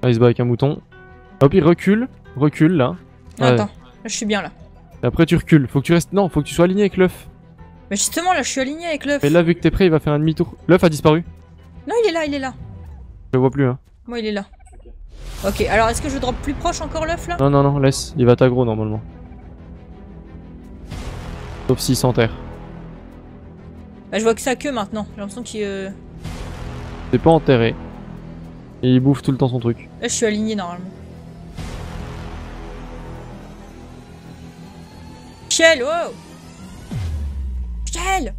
Ah, il se bat avec un mouton. Hop, il recule. Recule là. Ouais. Attends, là je suis bien là. Et après tu recules. Faut que tu restes. Non, faut que tu sois aligné avec l'œuf. Mais justement là je suis aligné avec l'œuf. Et là, vu que t'es prêt, il va faire un demi-tour. L'œuf a disparu. Non il est là, il est là. Je le vois plus, hein. Moi il est là. Ok, alors est-ce que je drop plus proche encore l'œuf là? Non, non, non, laisse. Il va t'aggro normalement. Sauf s'il s'enterre. Bah je vois que ça queue maintenant. J'ai l'impression qu'il... C'est pas enterré. Et il bouffe tout le temps son truc. Là je suis aligné normalement. Michel, oh Michel!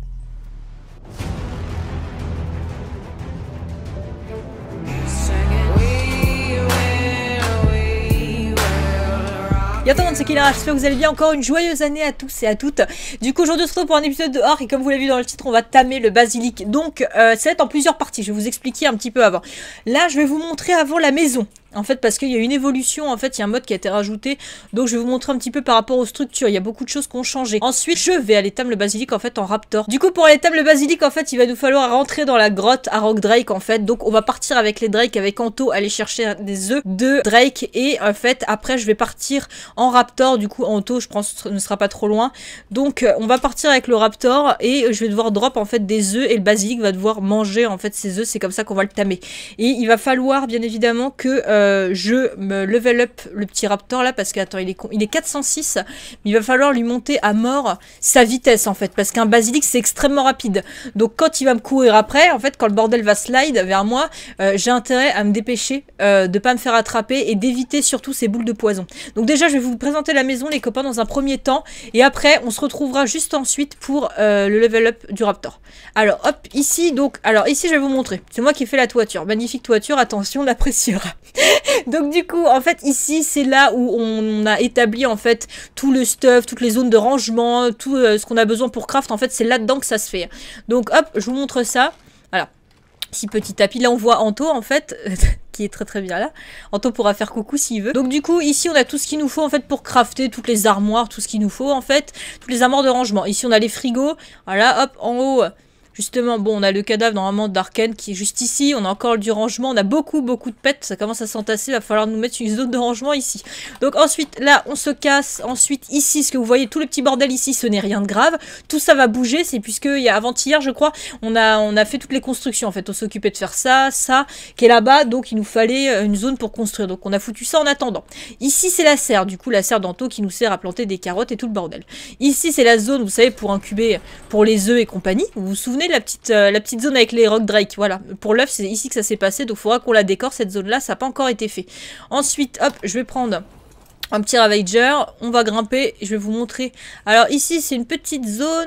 Yo tout le monde, c'est Killer, j'espère que vous allez bien. Encore une joyeuse année à tous et à toutes. Du coup aujourd'hui on se retrouve pour un épisode de Ark et comme vous l'avez vu dans le titre on va tamer le basilic. Donc ça va être en plusieurs parties, je vais vous expliquer un petit peu avant. Là je vais vous montrer avant la maison. En fait parce qu'il y a une évolution, en fait il y a un mode qui a été rajouté. Donc je vais vous montrer un petit peu par rapport aux structures, il y a beaucoup de choses qui ont changé. Ensuite je vais aller tamer le basilic en fait en raptor. Du coup pour aller tamer le basilic en fait il va nous falloir rentrer dans la grotte à Rock Drake en fait. Donc on va partir avec les Drake, avec Anto, aller chercher des œufs de Drake. Et en fait après je vais partir en raptor. Du coup Anto je pense ne sera pas trop loin. Donc on va partir avec le raptor et je vais devoir drop en fait des œufs. Et le basilic va devoir manger en fait ces œufs, c'est comme ça qu'on va le tamer. Et il va falloir bien évidemment que je me level up le petit raptor là parce que attends il est 406 mais il va falloir lui monter à mort sa vitesse en fait parce qu'un basilic c'est extrêmement rapide. Donc quand il va me courir après en fait quand le bordel va slide vers moi j'ai intérêt à me dépêcher de pas me faire attraper et d'éviter surtout ces boules de poison. Donc déjà je vais vous présenter la maison les copains dans un premier temps et après on se retrouvera juste ensuite pour le level up du raptor. Alors hop ici donc alors ici je vais vous montrer, c'est moi qui ai fait la toiture, magnifique toiture, attention on l'appréciera. Donc du coup en fait ici c'est là où on a établi en fait tout le stuff, toutes les zones de rangement, tout ce qu'on a besoin pour craft en fait c'est là-dedans que ça se fait. Donc hop je vous montre ça, voilà. Si petit tapis, là on voit Anto en fait qui est très très bien là. Anto pourra faire coucou s'il veut. Donc du coup ici on a tout ce qu'il nous faut en fait pour crafter, toutes les armoires, tout ce qu'il nous faut en fait, toutes les armoires de rangement. Ici on a les frigos, voilà hop en haut. Justement, bon, on a le cadavre normalement d'Arken qui est juste ici. On a encore du rangement. On a beaucoup de pets. Ça commence à s'entasser. Il va falloir nous mettre une zone de rangement ici. Donc ensuite, là, on se casse. Ensuite, ici, ce que vous voyez, tout le petit bordel ici, ce n'est rien de grave. Tout ça va bouger. C'est puisque il y a avant-hier, je crois, on a fait toutes les constructions. En fait, on s'occupait de faire ça, qui est là-bas. Donc, il nous fallait une zone pour construire. Donc, on a foutu ça en attendant. Ici, c'est la serre. Du coup, la serre d'Anto qui nous sert à planter des carottes et tout le bordel. Ici, c'est la zone, vous savez, pour incuber pour les œufs et compagnie. Vous vous souvenez la petite zone avec les rock drake, voilà. Pour l'œuf, c'est ici que ça s'est passé, donc il faudra qu'on la décore, cette zone-là, ça n'a pas encore été fait. Ensuite, hop, je vais prendre un petit ravager, on va grimper, je vais vous montrer. Alors ici, c'est une petite zone...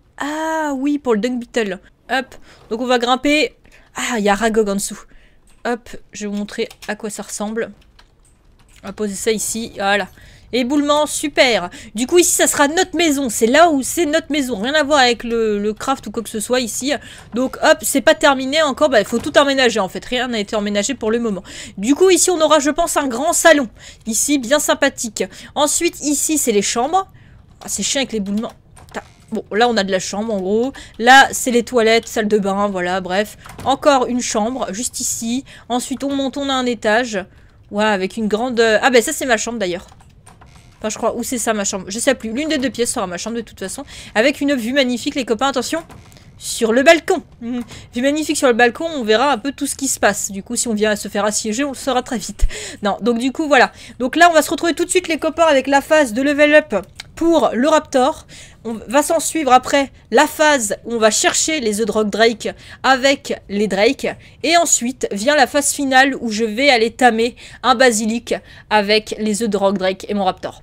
Ah oui, pour le dung beetle. Hop, donc on va grimper... Ah, il y a Ragog en dessous. Hop, je vais vous montrer à quoi ça ressemble. On va poser ça ici, voilà. Éboulement, super. Du coup ici ça sera notre maison, c'est là où c'est notre maison, rien à voir avec le craft ou quoi que ce soit ici. Donc hop, c'est pas terminé encore, bah il faut tout emménager en fait, rien n'a été emménagé pour le moment. Du coup ici on aura je pense un grand salon, ici bien sympathique. Ensuite ici c'est les chambres, ah, c'est chiant avec l'éboulement. Bon, là on a de la chambre en gros, là c'est les toilettes, salle de bain, voilà, bref. Encore une chambre, juste ici. Ensuite on monte, on a un étage, voilà, avec une grande... Ah bah ça c'est ma chambre d'ailleurs. Enfin, je crois, où c'est ça ma chambre? Je sais plus. L'une des deux pièces sera ma chambre de toute façon. Avec une vue magnifique, les copains, attention. Sur le balcon. Vue magnifique sur le balcon, on verra un peu tout ce qui se passe. Du coup, si on vient à se faire assiéger, on le saura très vite. Non, donc du coup, voilà. Donc là, on va se retrouver tout de suite, les copains, avec la phase de level up pour le raptor. On va s'en suivre après la phase où on va chercher les œufs de rock drake avec les drake. Et ensuite vient la phase finale où je vais aller tamer un basilic avec les œufs de rock drake et mon raptor.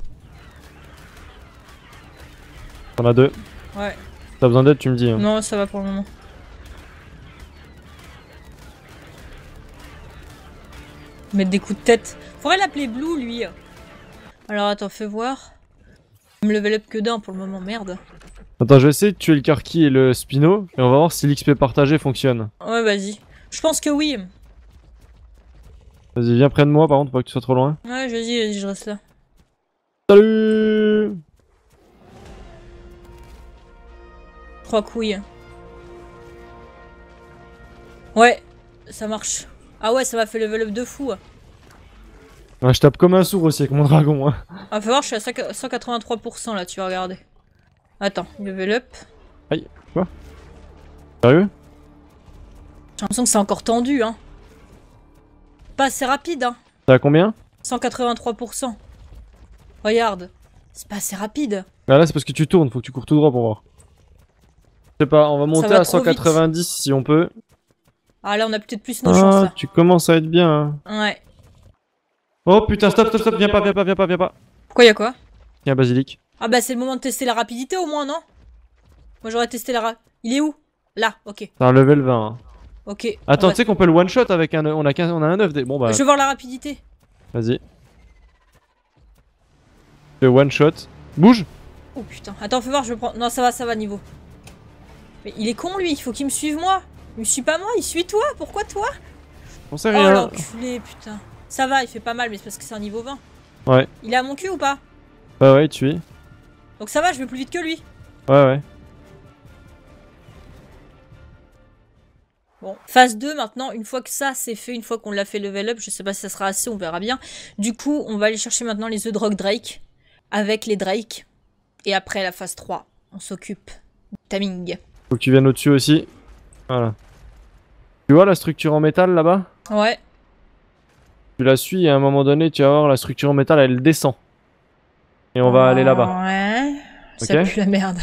T'en as deux. Ouais. T'as besoin d'aide, tu me dis. Hein. Non, ça va pour le moment. Mettre des coups de tête. Faudrait l'appeler Blue, lui. Alors, attends, fais voir. Je me level up que d'un pour le moment, merde. Attends, je vais essayer de tuer le Karki et le Spino, et on va voir si l'XP partagé fonctionne. Ouais, vas-y. Je pense que oui. Vas-y, viens près de moi, par contre, pas que tu sois trop loin. Ouais, vas-y, je reste là. Salut! 3 couilles. Ouais, ça marche. Ah ouais, ça m'a fait level up de fou. Ouais, je tape comme un sourd aussi avec mon dragon. Hein. Ah, faut voir, je suis à 183% là, tu vas regarder. Attends, level up. Aïe, quoi? Sérieux? J'ai l'impression que c'est encore tendu, hein. Pas assez rapide, hein. T'as à combien? 183%. Regarde, c'est pas assez rapide. Ah là, c'est parce que tu tournes, faut que tu cours tout droit pour voir. Je sais pas, on va monter va à trop 190 si on peut. Ah, là, on a peut-être plus nos chances, Ah, là. tu commences à être bien. Hein. Ouais. Oh putain, stop, viens pas, viens pas. Pourquoi y'a quoi? Tiens, basilic. Ah bah c'est le moment de tester la rapidité au moins, non? Moi j'aurais testé Il est où? Là, ok. C'est un level 20. Hein. Ok. Attends, tu sais qu'on peut le one shot avec un. On a un œuf. Bon bah. Je veux voir la rapidité. Vas-y. Le one shot. Bouge! Oh putain. Attends, fais voir, je prends. Non, ça va, niveau. Mais il est con lui, il faut qu'il me suive moi. Il me suit pas moi, il suit toi. Pourquoi toi? On sait Oh rien. l'enculé, putain. Ça va, il fait pas mal, mais c'est parce que c'est un niveau 20. Ouais. Il est à mon cul ou pas? Bah ouais, tu es. Donc ça va, je vais plus vite que lui. Ouais. Bon, phase 2 maintenant, une fois que ça c'est fait, une fois qu'on l'a fait level up, je sais pas si ça sera assez, on verra bien. Du coup, on va aller chercher maintenant les œufs de Rock Drake avec les Drake. Et après la phase 3, on s'occupe du timing. Faut que tu viennes au-dessus aussi. Voilà. Tu vois la structure en métal là-bas? Ouais. Tu la suis et à un moment donné, tu vas voir la structure en métal, elle descend. Et on va aller là-bas. Ouais. Ok. Ça pue la merde.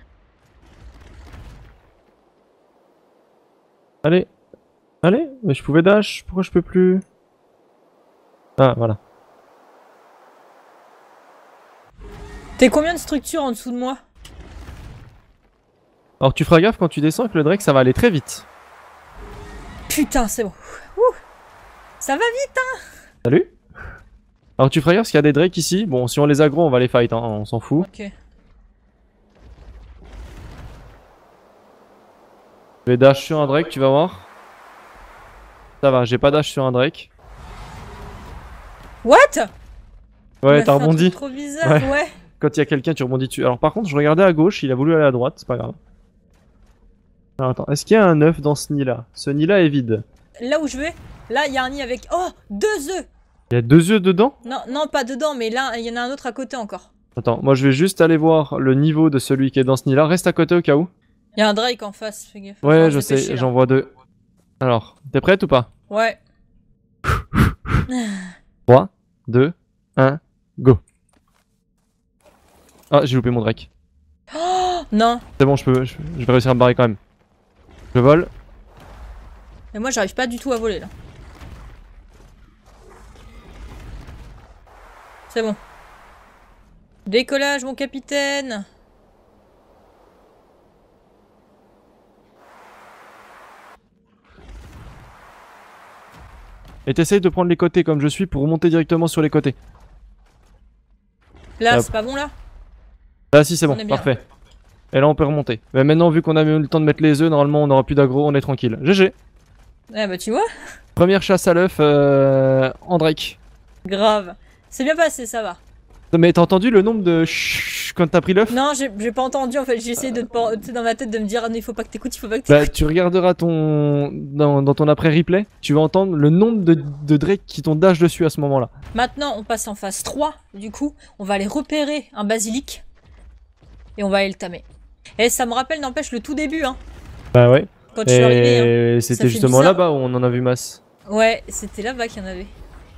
Allez. Mais je pouvais dash, pourquoi je peux plus? Ah, voilà. T'es combien de structures en dessous de moi? Alors tu feras gaffe quand tu descends avec le Drake, ça va aller très vite. Putain, c'est bon. Ouh. Ça va vite, hein. Salut. Alors tu feras gaffe parce qu'il y a des Drakes ici. Bon, si on les aggro, on va les fight, hein, on s'en fout. Ok. Je vais dash sur un Drake, tu vas voir. Ça va, j'ai pas dash sur un Drake. What? Ouais, t'as rebondi. Trop bizarre, ouais. Quand il y a quelqu'un, tu rebondis dessus. Alors par contre, je regardais à gauche, il a voulu aller à droite, c'est pas grave. Alors attends, est-ce qu'il y a un œuf dans ce nid là? Ce nid là est vide. Là où je vais, là il y a un nid avec... Oh, 2 œufs. Il y a 2 œufs dedans? Non, pas dedans, mais là, il y en a un autre à côté encore. Attends, moi je vais juste aller voir le niveau de celui qui est dans ce nid là. Reste à côté au cas où. Il y a un Drake en face, fais gaffe. Ouais, je sais, j'en vois 2. Alors, t'es prête ou pas? Ouais. 3, 2, 1, go. Ah, j'ai loupé mon Drake. Oh, non. C'est bon, je vais réussir à me barrer quand même. Je vole. Mais moi, j'arrive pas du tout à voler, là. C'est bon. Décollage, mon capitaine. Et t'essayes de prendre les côtés comme je suis pour remonter directement sur les côtés. Là, Hop. c'est pas bon, là? Là, si, c'est bon, On est bien. parfait. Et là, on peut remonter. Mais maintenant, vu qu'on a eu le temps de mettre les œufs, normalement, on aura plus d'aggro, on est tranquille. GG. Ah bah, tu vois. Première chasse à l'œuf en Drake. Grave. C'est bien passé, ça va. Mais t'as entendu le nombre de chut quand t'as pris l'œuf? Non, j'ai pas entendu, en fait. J'ai essayé de dans ma tête de me dire, ah, non, il faut pas que t'écoutes, il faut pas que Bah, t'écoutes. tu regarderas dans ton après-replay, tu vas entendre le nombre de Drake qui t'ont dash dessus à ce moment-là. Maintenant, on passe en phase 3. Du coup, on va aller repérer un basilic. Et on va aller le tamer. Et ça me rappelle, n'empêche, le tout début, hein. Bah ouais. Quand je suis arrivé, hein. Et Ça c'était fait justement bizarre. là-bas où on en a vu masse. Ouais, c'était là-bas qu'il y en avait.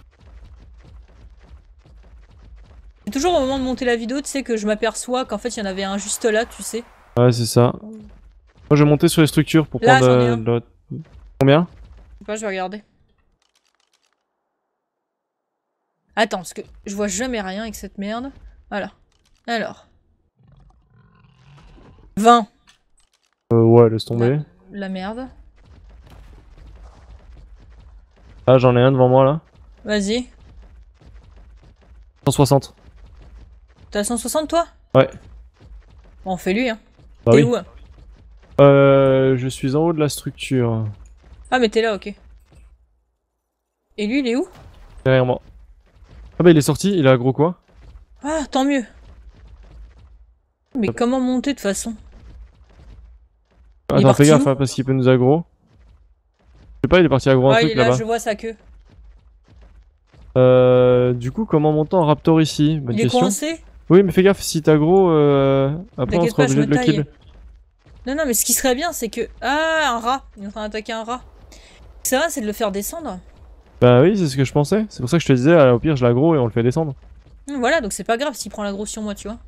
C'est toujours au moment de monter la vidéo, tu sais, que je m'aperçois qu'en fait, il y en avait un juste là, tu sais. Ouais, c'est ça. Moi, je vais monter sur les structures pour Là, prendre j'en ai un. l'autre. Combien? Je sais pas, je vais regarder. Attends, parce que je vois jamais rien avec cette merde. Voilà. Alors. 20. Ouais, laisse tomber. La merde. Ah, j'en ai un devant moi là. Vas-y. 160. T'as 160 toi? Ouais. Bon, fais-lui, hein. Bah T'es oui. où? Je suis en haut de la structure. Ah, mais t'es là, ok. Et lui, il est où? Derrière moi. Ah bah il est sorti, il a aggro quoi? Ah, tant mieux. Mais comment monter de toute façon? Il est Attends, fais parti gaffe où? hein, parce qu'il peut nous aggro. Je sais pas, il est parti aggro un Ouais, il truc est là, là-bas. je vois sa queue. Du coup, comment monter en raptor ici? Bonne Il est question. coincé? Oui, mais fais gaffe, si t'aggro, après on T'inquiète sera pas, obligé je de me le kill. taille. Non, non, mais ce qui serait bien, c'est que... Ah, un rat. Il est en train d'attaquer un rat. C'est vrai, c'est de le faire descendre. Bah oui, c'est ce que je pensais. C'est pour ça que je te disais, au pire, je l'aggro et on le fait descendre. Voilà, donc c'est pas grave s'il prend l'aggro sur moi, tu vois.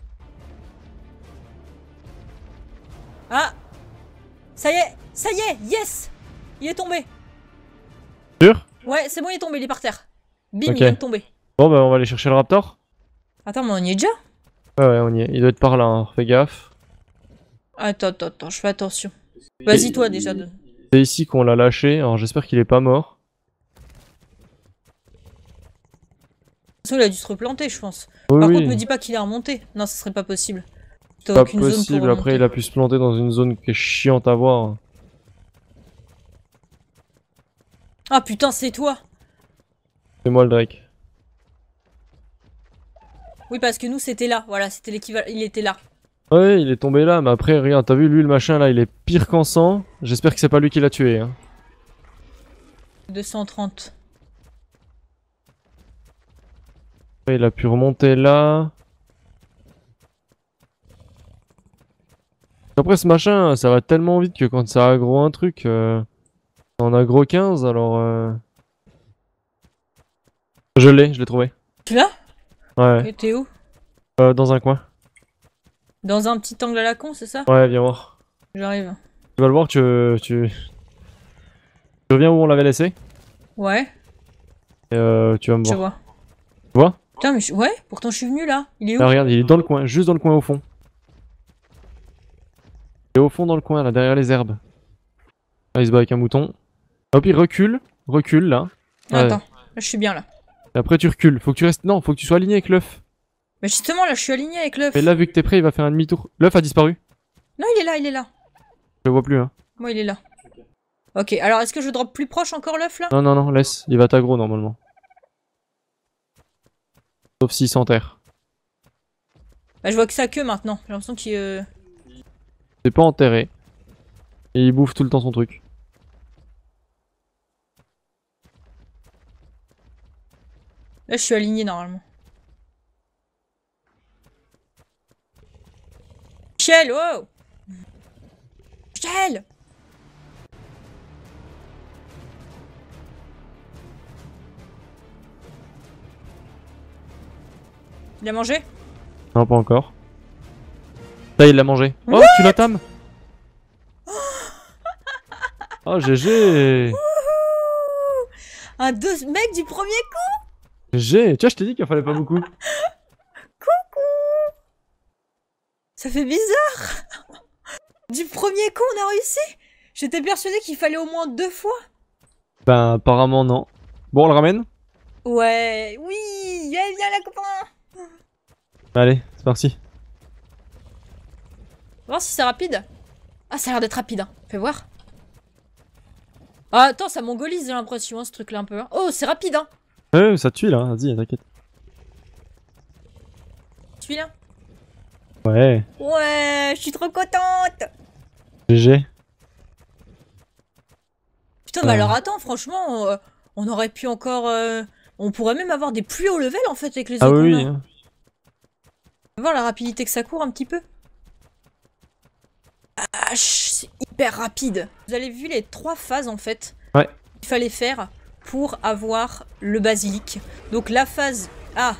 Ah! Ça y est, yes! Il est tombé. Sûr? Ouais, c'est bon, il est tombé, il est par terre. Bim, Ok. il vient de tomber. Bon, bah on va aller chercher le raptor. Attends, mais on y est déjà? Ouais, ouais, on y est. Il doit être par là, hein. Fais gaffe. Attends, je fais attention. Vas-y, toi, déjà. De... C'est ici qu'on l'a lâché, alors j'espère qu'il est pas mort. toute façon, il a dû se replanter, je pense. Oui, Par oui. contre, me dis pas qu'il est remonté. Non, ce serait pas possible. T'as Pas aucune zone pour possible, après remonter. il a pu se planter dans une zone qui est chiante à voir. Ah putain, c'est toi! C'est moi le Drake. Oui, parce que nous, c'était là. Voilà, c'était l'équivalent. Il était là. Ouais, il est tombé là, mais après, regarde, t'as vu, lui, le machin, là, il est pire qu'en sang. J'espère que c'est pas lui qui l'a tué, hein. 230. Ouais, il a pu remonter là. Après, ce machin, ça va tellement vite que quand ça aggro un truc, ça en aggro 15, alors... Je l'ai trouvé. Tu l'as? Ouais, Et t'es où? dans un coin. Dans un petit angle à la con, c'est ça? Ouais, viens voir. J'arrive. Tu vas le voir, tu reviens où on l'avait laissé. Ouais, Et tu vas me je voir. vois. Tu vois? Putain, mais ouais, pourtant je suis venu là. Il est où? Là, regarde, il est dans le coin, juste dans le coin au fond. Il est au fond dans le coin, là, derrière les herbes. Là, il se bat avec un mouton. Hop, il recule, là. Ouais. Attends, là je suis bien là. Et après, tu recules. Faut que tu restes. Non, faut que tu sois aligné avec l'œuf. Mais justement, là je suis aligné avec l'œuf. Et là, vu que t'es prêt, il va faire un demi-tour. L'œuf a disparu. Non, il est là, il est là. Je le vois plus, hein. Moi, il est là. Ok, alors est-ce que je drop plus proche encore l'œuf là? Non, non, non, laisse. Il va t'aggro normalement. Sauf s'il s'enterre. Bah, je vois que sa queue maintenant. J'ai l'impression qu'il. C'est pas enterré. Et il bouffe tout le temps son truc. Là, je suis aligné normalement. Michel, oh! Michel! Il a mangé? Non, pas encore. Ça, il l'a mangé. Oh, tu la tames. Oh, GG. Un deux mec du premier coup! GG. Tu vois, je t'ai dit qu'il en fallait pas beaucoup. Ça fait bizarre! Du premier coup, on a réussi! J'étais persuadée qu'il fallait au moins 2 fois. Ben, apparemment, non. Bon, on le ramène? Ouais, oui! Viens là, copain! Allez, c'est parti. On va voir si c'est rapide. Ah, ça a l'air d'être rapide, hein. Fais voir. Ah, attends, ça mongolise, j'ai l'impression, hein, ce truc-là, un peu. Hein. Oh, c'est rapide, hein! Ça tue là, vas-y, t'inquiète. Celui-là? Ouais, Ouais, je suis trop contente! GG. Putain, mais alors attends, franchement, on aurait pu encore... on pourrait même avoir des plus hauts levels, en fait, avec les Ah autres. oui, qu'on a. oui. Hein. On va voir la rapidité que ça court un petit peu. Ah, c'est hyper rapide. Vous avez vu les 3 phases en fait Ouais. qu'il fallait faire pour avoir le basilic. Donc la phase A.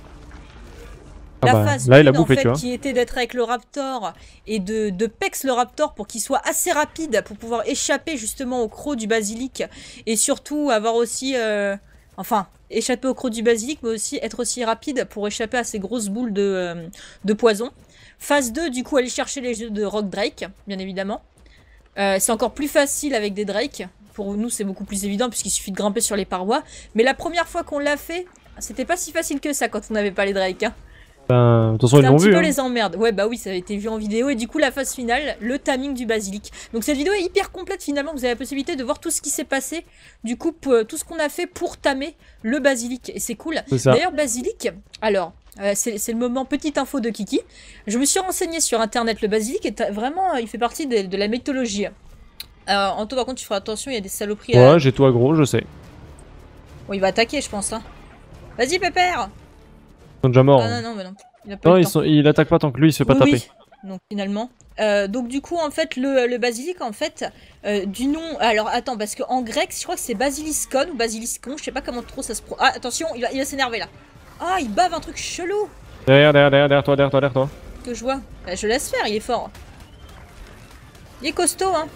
La phase là, il a 1 en bouffé, fait, tu vois. qui était d'être avec le raptor et de pex le raptor pour qu'il soit assez rapide pour pouvoir échapper justement au croc du basilic et surtout avoir aussi... enfin, échapper au croc du basilic mais aussi être aussi rapide pour échapper à ces grosses boules de poison. Phase 2, du coup, aller chercher les jeux de Rock Drake, bien évidemment. C'est encore plus facile avec des Drake. Pour nous, c'est beaucoup plus évident puisqu'il suffit de grimper sur les parois. Mais la première fois qu'on l'a fait, c'était pas si facile que ça quand on n'avait pas les Drake. Hein. Ben, de toute façon, ils C'était un l'ont petit vu. peu Hein. les emmerdes. Ouais, bah oui, ça a été vu en vidéo. Et du coup, la phase finale, le timing du basilic. Donc cette vidéo est hyper complète finalement. Vous avez la possibilité de voir tout ce qui s'est passé. Du coup, tout ce qu'on a fait pour tamer le basilic. Et c'est cool. C'est ça. D'ailleurs, basilic, alors... c'est le moment petite info de Kiki. Je me suis renseignée sur internet. Le basilic est vraiment, il fait partie de la mythologie. Anto, par contre, tu feras attention, il y a des saloperies. Ouais, j'ai tout aggro, je sais. Bon, il va attaquer, je pense. Hein. Vas-y, Pépère. Ils sont déjà morts. Ah hein. non, non, mais non. Il a pas Non, eu le temps. il attaque pas tant que lui, il se fait pas Oui, taper. oui. Donc finalement. Donc du coup, en fait, le basilic, en fait, du nom... Alors, attends, parce qu'en grec, je crois que c'est basiliskon ou basiliscon, je sais pas comment trop ça se... Ah, attention, il va s'énerver, là. Ah, il bave un truc chelou Derrière toi. que je vois. Bah, je laisse faire, il est fort. Il est costaud, hein.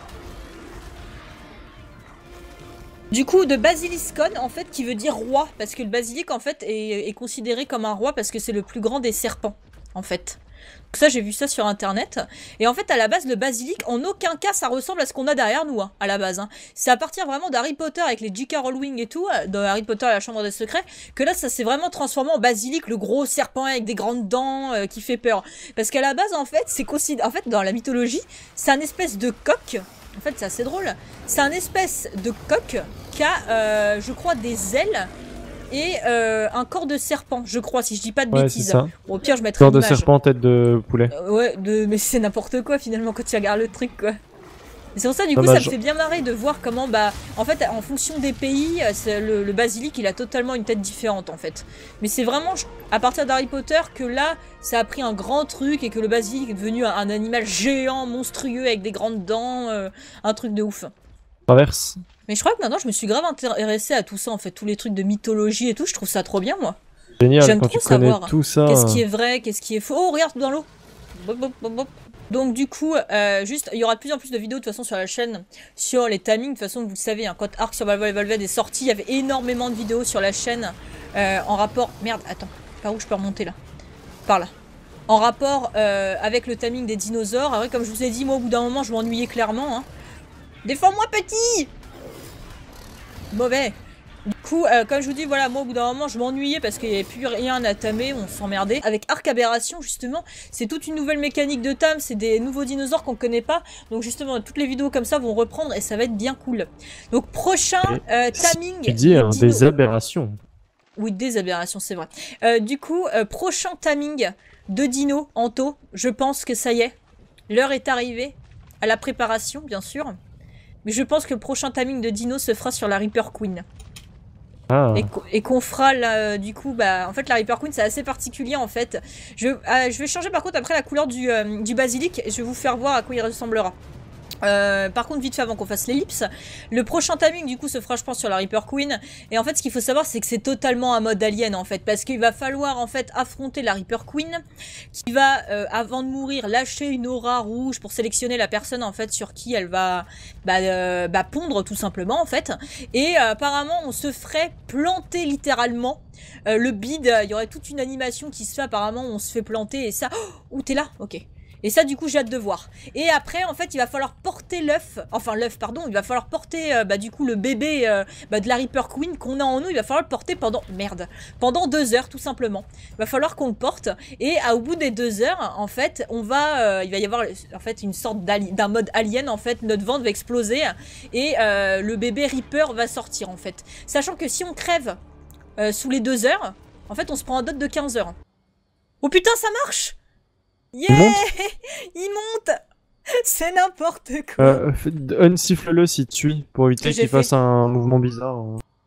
Du coup, de basiliskon, en fait, qui veut dire roi, parce que le basilic, en fait, est considéré comme un roi parce que c'est le plus grand des serpents, en fait. Donc ça, j'ai vu ça sur internet. Et en fait, à la base, le basilic, en aucun cas, ça ressemble à ce qu'on a derrière nous, hein, à la base. Hein. C'est à partir vraiment d'Harry Potter avec les J.K. Rowling et tout, dans Harry Potter et la Chambre des Secrets, que là, ça s'est vraiment transformé en basilic, le gros serpent avec des grandes dents qui fait peur. Parce qu'à la base, en fait, c'est considéré... En fait, dans la mythologie, c'est un espèce de coq. En fait, c'est assez drôle. C'est un espèce de coq qui a, je crois, des ailes et un corps de serpent, je crois, si je dis pas de bêtises. Ça. Bon, au pire, je mettrai Corps de l'image. serpent, tête de poulet. Ouais, mais c'est n'importe quoi finalement quand tu regardes le truc, quoi. Et c'est pour ça, du coup, Dommage. ça me fait bien marrer de voir comment, bah, en fait, en fonction des pays, le basilic, il a totalement une tête différente, en fait. Mais c'est vraiment à partir d'Harry Potter que là, ça a pris un grand truc et que le basilic est devenu un animal géant, monstrueux, avec des grandes dents, un truc de ouf. Traverse. Mais je crois que maintenant, je me suis grave intéressée à tout ça, en fait, tous les trucs de mythologie et tout, je trouve ça trop bien, moi. Génial, J'aime quand trop tu connais savoir tout ça. qu'est-ce qui est vrai, qu'est-ce qui est faux. Oh, regarde dans l'eau. Bop, bop, bop, bop. Donc du coup, juste, il y aura de plus en plus de vidéos de toute façon sur la chaîne, sur les timings. De toute façon, vous le savez, hein, quand Ark Survival Evolved est sorti, il y avait énormément de vidéos sur la chaîne en rapport... Merde, attends, par où je peux remonter là? Par là. En rapport avec le timing des dinosaures. Après, comme je vous ai dit, moi, au bout d'un moment, je m'ennuyais clairement. Hein. Défends-moi, petit! Mauvais. Du coup, comme je vous dis, voilà, moi au bout d'un moment je m'ennuyais parce qu'il n'y avait plus rien à tamer, on s'emmerdait. Avec Ark Aberration, justement, c'est toute une nouvelle mécanique de tam, c'est des nouveaux dinosaures qu'on connaît pas. Donc justement, toutes les vidéos comme ça vont reprendre et ça va être bien cool. Donc prochain timing... Tu dis hein, des aberrations. Oui, des aberrations, c'est vrai. Du coup, prochain timing de dino, Anto, je pense que ça y est. L'heure est arrivée, à la préparation, bien sûr. Mais je pense que le prochain timing de dino se fera sur la Reaper Queen. Ah. Et qu'on fera là, du coup, bah, en fait, la Reaper Queen, c'est assez particulier, en fait. Je vais changer, par contre, après la couleur du basilic, et je vais vous faire voir à quoi il ressemblera. Par contre, vite fait avant qu'on fasse l'ellipse, le prochain timing du coup se fera je pense sur la Reaper Queen. Et en fait ce qu'il faut savoir c'est que c'est totalement un mode alien en fait, parce qu'il va falloir en fait affronter la Reaper Queen qui va avant de mourir lâcher une aura rouge pour sélectionner la personne en fait sur qui elle va pondre tout simplement en fait. Et apparemment on se ferait planter littéralement le bide, il y aurait toute une animation qui se fait apparemment, on se fait planter et ça... Oh, t'es là? Ok. Et ça, du coup, j'ai hâte de voir. Et après, en fait, il va falloir porter l'œuf. Enfin, l'œuf, pardon. Il va falloir porter, du coup, le bébé de la Reaper Queen qu'on a en nous. Il va falloir le porter pendant... Merde. Pendant 2 heures, tout simplement. Il va falloir qu'on le porte. Et au bout des 2 heures, en fait, on va... il va y avoir, en fait, une sorte d'un mode alien, en fait. Notre ventre va exploser. Et le bébé Reaper va sortir, en fait. Sachant que si on crève sous les 2 heures, en fait, on se prend un dot de 15 heures. Oh putain, ça marche! Yeah! Il monte! C'est n'importe quoi! Unsiffle-le si tu es, pour éviter qu'il fasse un mouvement bizarre.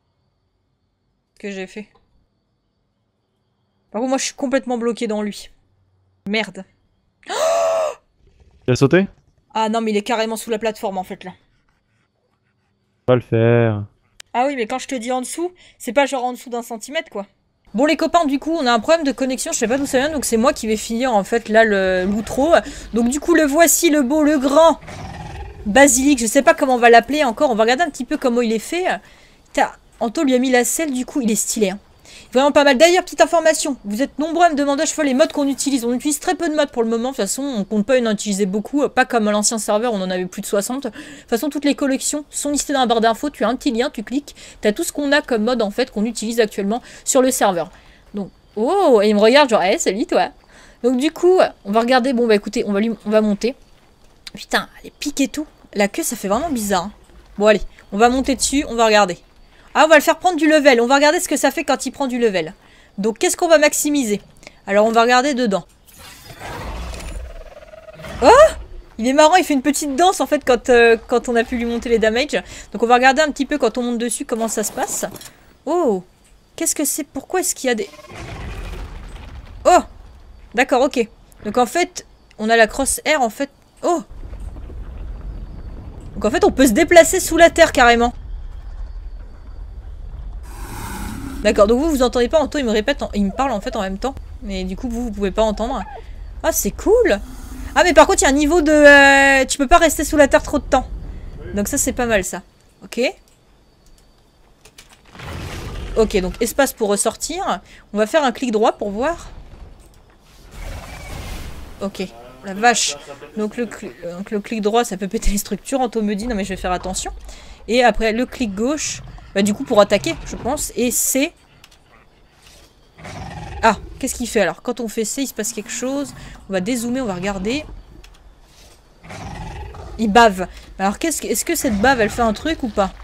Que j'ai fait. Par contre, moi je suis complètement bloqué dans lui. Merde. Il a sauté? Ah non, mais il est carrément sous la plateforme en fait là. On va le faire. Ah oui, mais quand je te dis en dessous, c'est pas genre en dessous d'1 centimètre quoi. Bon les copains, du coup on a un problème de connexion, je sais pas d'où ça vient, donc c'est moi qui vais finir en fait là l'outro. Donc du coup le voici, le beau, le grand basilic, je sais pas comment on va l'appeler encore, on va regarder un petit peu comment il est fait. Anto lui a mis la selle, du coup il est stylé. Hein. Vraiment pas mal. D'ailleurs, petite information, vous êtes nombreux à me demander à chaque fois les modes qu'on utilise. On utilise très peu de modes pour le moment, de toute façon on compte pas en utiliser beaucoup, pas comme à l'ancien serveur on en avait plus de 60. De toute façon toutes les collections sont listées dans la barre d'infos, tu as un petit lien, tu cliques, tu as tout ce qu'on a comme mode en fait qu'on utilise actuellement sur le serveur. Donc, oh, et il me regarde genre, hey, salut toi. Donc du coup, on va regarder, bon bah écoutez, on va monter. Putain, les pics et tout, la queue ça fait vraiment bizarre. Hein. Bon allez, on va monter dessus, on va regarder. Ah, on va le faire prendre du level. On va regarder ce que ça fait quand il prend du level. Donc, qu'est-ce qu'on va maximiser? Alors, on va regarder dedans. Oh! Il est marrant, il fait une petite danse, en fait, quand on a pu lui monter les damages. Donc, on va regarder un petit peu, quand on monte dessus, comment ça se passe. Oh! Qu'est-ce que c'est? Pourquoi est-ce qu'il y a des... Oh! D'accord, ok. Donc en fait, on a la cross-air en fait... Oh! Donc en fait, on peut se déplacer sous la terre carrément. D'accord, donc vous entendez pas Anto, il me répète, il me parle en fait en même temps. Mais du coup, vous pouvez pas entendre. Ah, c'est cool! Ah, mais par contre, il y a un niveau de... tu peux pas rester sous la terre trop de temps. Donc ça, c'est pas mal, ça. Ok. Ok, donc espace pour ressortir. On va faire un clic droit pour voir. Ok. La vache. Donc le clic droit, ça peut péter les structures. Anto me dit, non mais je vais faire attention. Et après, le clic gauche, bah du coup pour attaquer, je pense. Et C. Ah, qu'est-ce qu'il fait alors? Quand on fait C, il se passe quelque chose. On va dézoomer, on va regarder. Il bave. Alors est-ce que cette bave, elle fait un truc ou pas?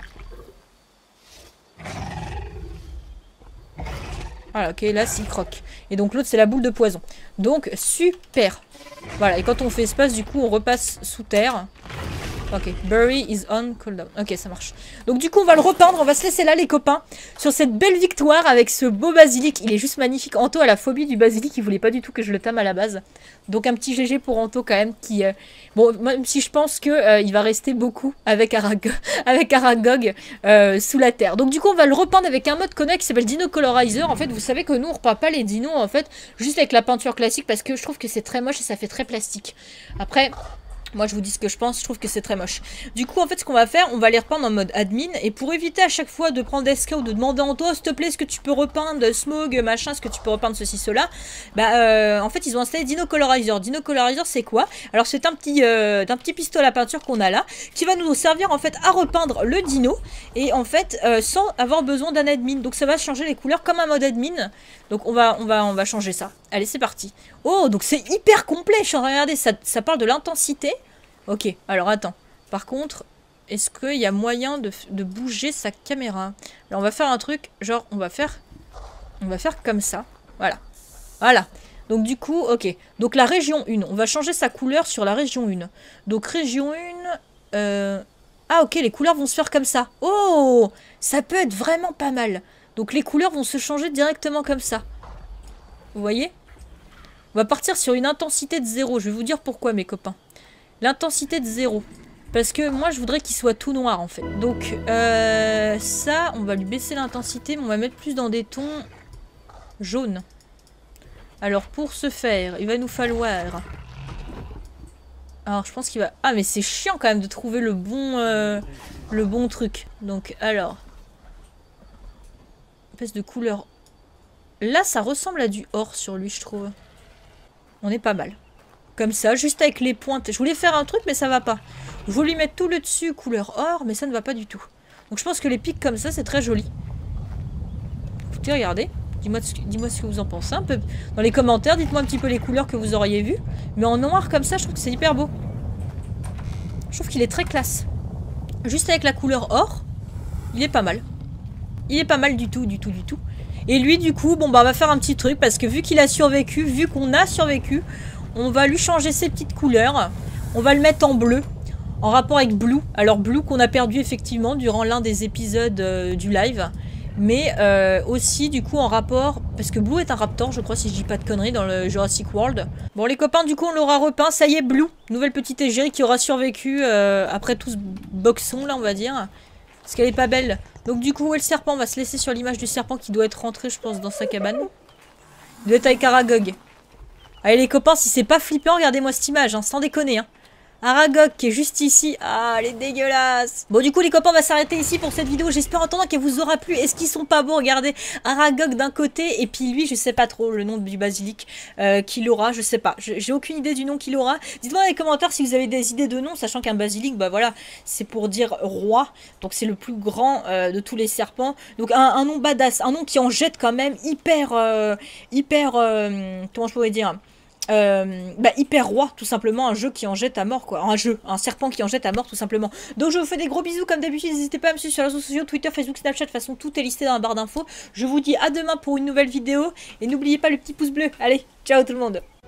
Voilà, ok, là, s'il croque. Et donc l'autre, c'est la boule de poison. Donc, super. Voilà, et quand on fait espace, du coup, on repasse sous terre. Ok, Bury is on cooldown. Ok, ça marche. Donc du coup, on va le repeindre. On va se laisser là, les copains, sur cette belle victoire avec ce beau basilic. Il est juste magnifique. Anto a la phobie du basilic. Il voulait pas du tout que je le tame à la base. Donc un petit GG pour Anto quand même. Qui, bon, même si je pense que il va rester beaucoup avec Aragog sous la terre. Donc du coup, on va le repeindre avec un mode connect qui s'appelle Dino Colorizer. En fait, vous savez que nous, on repeint pas les dinos en fait, juste avec la peinture classique parce que je trouve que c'est très moche et ça fait très plastique. Après... Moi, je vous dis ce que je pense, je trouve que c'est très moche. Du coup, en fait, ce qu'on va faire, on va les repeindre en mode admin. Et pour éviter à chaque fois de prendre SK ou de demander en toi, s'il te plaît, est-ce que tu peux repeindre Smog, machin, est-ce que tu peux repeindre ceci, cela, bah, en fait, ils ont installé Dino Colorizer. Dino Colorizer, c'est quoi? Alors, c'est un petit pistolet à peinture qu'on a là, qui va nous servir, en fait, à repeindre le dino. Et, en fait, sans avoir besoin d'un admin. Donc, ça va changer les couleurs comme un mode admin. Donc, on va changer ça. Allez, c'est parti. Oh, donc c'est hyper complet. Je suis en train de regarder, ça parle de l'intensité. Ok, alors attends. Par contre, est-ce qu'il y a moyen de bouger sa caméra? Alors on va faire un truc, genre on va faire comme ça. Voilà. Voilà. Donc du coup, ok. Donc la région 1, on va changer sa couleur sur la région 1. Donc région 1... Ah ok, les couleurs vont se faire comme ça. Oh, ça peut être vraiment pas mal. Donc les couleurs vont se changer directement comme ça. Vous voyez? On va partir sur une intensité de 0. Je vais vous dire pourquoi, mes copains. L'intensité de 0. Parce que moi, je voudrais qu'il soit tout noir, en fait. Donc, ça, on va lui baisser l'intensité, mais on va mettre plus dans des tons jaunes. Alors, pour ce faire, il va nous falloir... Alors, je pense qu'il va... Ah, mais c'est chiant, quand même, de trouver le bon truc. Donc, alors... Espèce de couleur... Là, ça ressemble à du or sur lui, je trouve. On est pas mal. Comme ça, juste avec les pointes. Je voulais faire un truc, mais ça va pas. Je voulais lui mettre tout le dessus couleur or, mais ça ne va pas du tout. Donc je pense que les pics comme ça, c'est très joli. Écoutez, regardez. Dis-moi ce que vous en pensez un peu. Dans les commentaires, dites-moi un petit peu les couleurs que vous auriez vues. Mais en noir comme ça, je trouve que c'est hyper beau. Je trouve qu'il est très classe. Juste avec la couleur or, il est pas mal. Il est pas mal du tout. Et lui, du coup, bon bah on va faire un petit truc. Parce que vu qu'il a survécu, vu qu'on a survécu... On va lui changer ses petites couleurs. On va le mettre en bleu. En rapport avec Blue. Alors Blue qu'on a perdu effectivement durant l'un des épisodes du live. Mais aussi du coup en rapport... Parce que Blue est un raptor, je crois, si je dis pas de conneries, dans le Jurassic World. Bon les copains, du coup on l'aura repeint. Ça y est, Blue. Nouvelle petite égérie qui aura survécu après tout ce boxon là, on va dire. Parce qu'elle est pas belle. Donc du coup, où est le serpent? On va se laisser sur l'image du serpent qui doit être rentré, je pense, dans sa cabane. Il doit être avec Aragog. Allez les copains, si c'est pas flippant, regardez-moi cette image, hein, sans déconner. Hein. Aragog qui est juste ici. Ah, elle est dégueulasse. Bon, du coup, les copains, on va s'arrêter ici pour cette vidéo. J'espère en attendant qu'elle vous aura plu. Est-ce qu'ils sont pas beaux? Regardez, Aragog d'un côté et puis lui, je sais pas trop le nom du basilic qu'il aura. Je sais pas. J'ai aucune idée du nom qu'il aura. Dites-moi dans les commentaires si vous avez des idées de noms, sachant qu'un basilic, bah voilà, c'est pour dire roi. Donc c'est le plus grand de tous les serpents. Donc un nom badass, un nom qui en jette quand même hyper, comment je pourrais dire? Hyper roi, tout simplement, un jeu qui en jette à mort, quoi. Un serpent qui en jette à mort, tout simplement. Donc je vous fais des gros bisous, comme d'habitude, n'hésitez pas à me suivre sur les réseaux sociaux, Twitter, Facebook, Snapchat, de toute façon, tout est listé dans la barre d'infos. Je vous dis à demain pour une nouvelle vidéo, et n'oubliez pas le petit pouce bleu. Allez, ciao tout le monde.